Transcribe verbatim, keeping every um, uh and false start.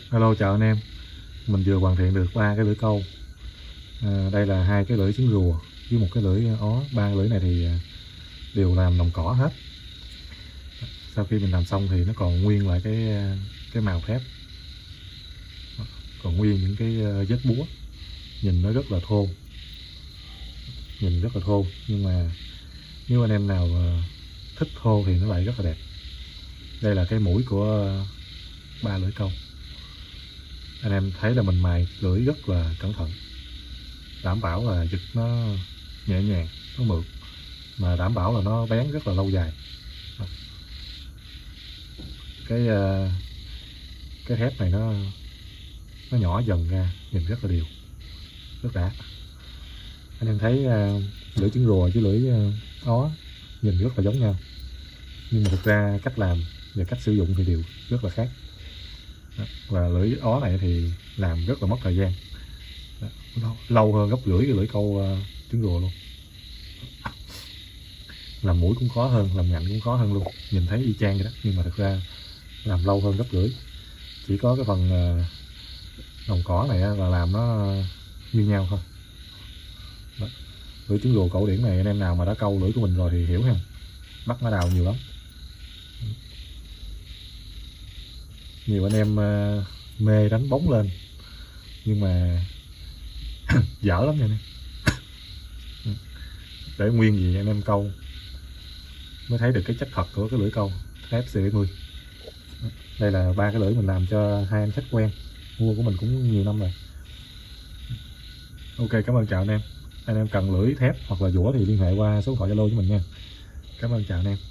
Hello, chào anh em. Mình vừa hoàn thiện được ba cái lưỡi câu. À, đây là hai cái lưỡi trứng rùa với một cái lưỡi ó. Ba cái lưỡi này thì đều làm đồng cỏ hết. Sau khi mình làm xong thì nó còn nguyên lại cái cái màu thép, còn nguyên những cái vết búa, nhìn nó rất là thô, nhìn rất là thô. Nhưng mà nếu anh em nào thích thô thì nó lại rất là đẹp. Đây là cái mũi của ba lưỡi câu. Anh em thấy là mình mài lưỡi rất là cẩn thận, đảm bảo là giật nó nhẹ nhàng, nó mượt, mà đảm bảo là nó bén rất là lâu dài. Cái cái thép này nó nó nhỏ dần ra, nhìn rất là đều, rất đã. Anh em thấy lưỡi trứng rùa với lưỡi ó nhìn rất là giống nhau, nhưng mà thực ra cách làm và cách sử dụng thì đều rất là khác. Và lưỡi ó này thì làm rất là mất thời gian, lâu hơn gấp rưỡi cái lưỡi câu trứng rùa luôn. Làm mũi cũng khó hơn, làm nhạnh cũng khó hơn luôn, nhìn thấy y chang vậy đó, nhưng mà thực ra làm lâu hơn gấp rưỡi. Chỉ có cái phần đồng cỏ này là làm nó như nhau thôi. Đó. Lưỡi trứng rùa cổ điển này anh em nào mà đã câu lưỡi của mình rồi thì hiểu ha, bắt nó đào nhiều lắm. Nhiều anh em mê đánh bóng lên, nhưng mà dở lắm nha anh em. Để nguyên gì anh em câu mới thấy được cái chất thật của cái lưỡi câu thép C bảy mươi. Đây là ba cái lưỡi mình làm cho hai anh khách quen mua của mình cũng nhiều năm rồi. Ok, cảm ơn, chào anh em. Anh em cần lưỡi thép hoặc là dũa thì liên hệ qua số điện thoại Zalo của mình nha. Cảm ơn, chào anh em.